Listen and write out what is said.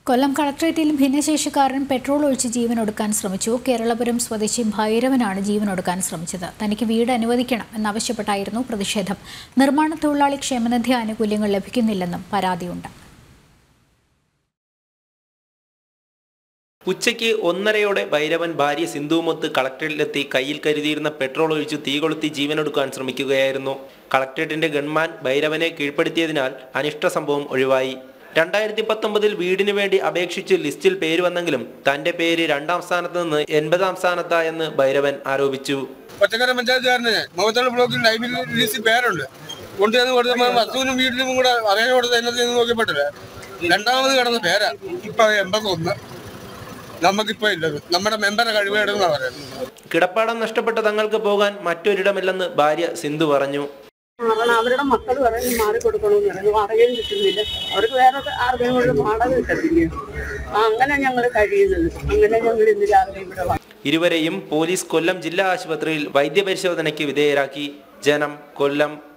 കൊല്ലം കളക്ടറേറ്റിൽ ഭിന്നശേഷിക്കാരൻ പെട്രോൾ ഒഴിച്ച് ജീവനൊടുക്കാൻ ശ്രമിച്ചു. കേരളപുരം സ്വദേശി ഭൈരവനാണ് ജീവനൊടുക്കാൻ ശ്രമിച്ചത്. തനിക്ക് വീട് അനുവദിക്കണം എന്നാവശ്യപ്പെട്ടായിരുന്നു പ്രതിഷേധം. നിർമ്മാണ തൊഴിലാളി ക്ഷേമനിധി ആനുകൂല്യങ്ങൾ ലഭിക്കുന്നില്ലെന്നും പരാതിയുണ്ട്. ഉച്ചയ്ക്ക് 1:30 ഭൈരവൻ ഭാര്യ സിന്ധുവുമൊത്ത് കളക്ടറേറ്റിലെത്തി കയ്യിൽ കരുതിയിരുന്ന പെട്രോൾ ഒഴിച്ച് തീ കൊളുത്തി ജീവനൊടുക്കാൻ ശ്രമിക്കുകയായിരുന്നു. കളക്ടറേറ്റിന്റെ ഗൺമാൻ ഭൈരവനെ കീഴ്പ്പെടുത്തിയതിനാൽ അനിഷ്ട സംഭവം ഒഴിവായി. 2019 വീടിന് വേണ്ടി അപേക്ഷിച്ച് ലിസ്റ്റിൽ പേര് വന്നെങ്കിലും തന്റെ പേര് 2ാം സ്ഥാനത്ത് നിന്ന് 80ാം സ്ഥാനത്തായെന്ന് ഭൈരവൻ ആരോപിച്ചു. ഒറ്റക്കര പഞ്ചായത്തുകാരന് മുഖത്തുള്ള ബ്ലോക്കിൽ ലൈബ്രറി ലിസ്റ്റിൽ പേരുണ്ട്. കൊണ്ടുവന്ന് കൊടുത്തപ്പോൾ വസ്തുവിനും വീട്ടിലും കൂടെ അറിയാൻ കൊടുത്ത് എന്നതിൽ നോക്കിപ്പെട്ടില്ല. 2ാമത് കിടന്ന പേരാ. ഇപ്പൊ 81. നമുക്കിപ്പോ ഇല്ലത്. നമ്മുടെ മെമ്പറെ കഴിവേടുന്ന പറയുന്നത്. കിടപ്പാടം നഷ്ടപ്പെട്ട തങ്ങൾക്ക് പോകാൻ മറ്റൊരിടമില്ലെന്ന് ഭാര്യ സിന്ധു പറഞ്ഞു. അവരുടെ മക്കൾ പറയുന്നത് മാറി കൊടുക്കണമെന്ന് പറയുന്നു. വാടകയും കിട്ടുന്നില്ല. അവർക്ക് വേറെ ആർക്കും കൂടെ വാടക കിട്ടുന്നില്ല. അങ്ങനെ ഞങ്ങൾ കഴിയുന്നത്. അങ്ങനെ ഞങ്ങൾ ഇന്ന് രാവിലെ ഇവിടെ വന്നു. ഇരുവരെയും പോലീസ് കൊല്ലം ജില്ലാ ആശുപത്രിയിൽ വൈദ്യപരിശോധനയ്ക്ക് വിധേയരാക്കി. ജനം, കൊല്ലം.